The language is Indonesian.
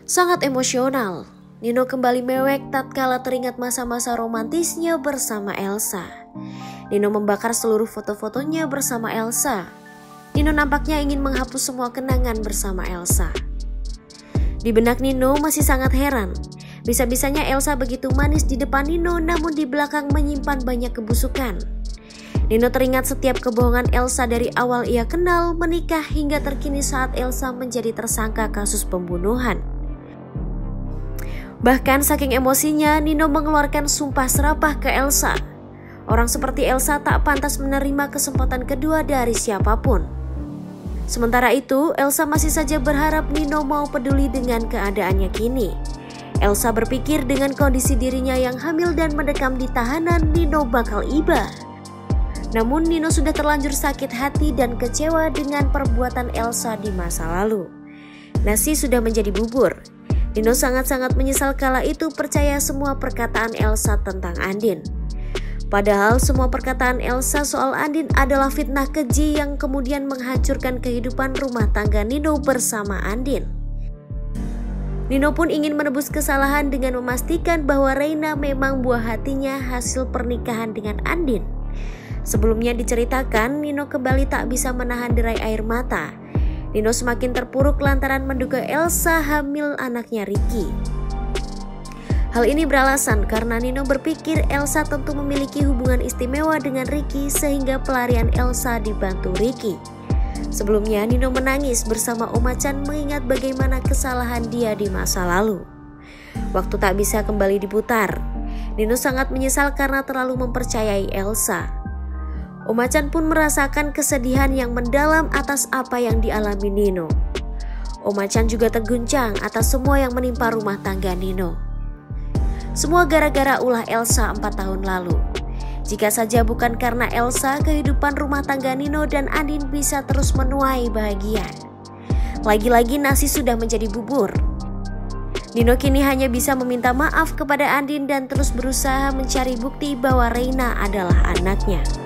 Sangat emosional, Nino kembali mewek tatkala teringat masa-masa romantisnya bersama Elsa. Nino membakar seluruh foto-fotonya bersama Elsa. Nino nampaknya ingin menghapus semua kenangan bersama Elsa. Di benak Nino masih sangat heran. Bisa-bisanya Elsa begitu manis di depan Nino, namun di belakang menyimpan banyak kebusukan. Nino teringat setiap kebohongan Elsa dari awal ia kenal, menikah, hingga terkini saat Elsa menjadi tersangka kasus pembunuhan. Bahkan saking emosinya, Nino mengeluarkan sumpah serapah ke Elsa. Orang seperti Elsa tak pantas menerima kesempatan kedua dari siapapun. Sementara itu, Elsa masih saja berharap Nino mau peduli dengan keadaannya kini. Elsa berpikir dengan kondisi dirinya yang hamil dan mendekam di tahanan, Nino bakal iba. Namun Nino sudah terlanjur sakit hati dan kecewa dengan perbuatan Elsa di masa lalu. Nasi sudah menjadi bubur. Nino sangat-sangat menyesal kala itu percaya semua perkataan Elsa tentang Andin. Padahal semua perkataan Elsa soal Andin adalah fitnah keji yang kemudian menghancurkan kehidupan rumah tangga Nino bersama Andin. Nino pun ingin menebus kesalahan dengan memastikan bahwa Reina memang buah hatinya hasil pernikahan dengan Andin. Sebelumnya diceritakan, Nino kembali tak bisa menahan derai air mata. Nino semakin terpuruk lantaran menduga Elsa hamil anaknya Ricky. Hal ini beralasan karena Nino berpikir Elsa tentu memiliki hubungan istimewa dengan Ricky sehingga pelarian Elsa dibantu Ricky. Sebelumnya Nino menangis bersama Om Macan mengingat bagaimana kesalahan dia di masa lalu. Waktu tak bisa kembali diputar. Nino sangat menyesal karena terlalu mempercayai Elsa. Om Macan pun merasakan kesedihan yang mendalam atas apa yang dialami Nino. Om Macan juga terguncang atas semua yang menimpa rumah tangga Nino. Semua gara-gara ulah Elsa 4 tahun lalu. Jika saja bukan karena Elsa, kehidupan rumah tangga Nino dan Andin bisa terus menuai bahagia. Lagi-lagi nasi sudah menjadi bubur. Nino kini hanya bisa meminta maaf kepada Andin dan terus berusaha mencari bukti bahwa Reina adalah anaknya.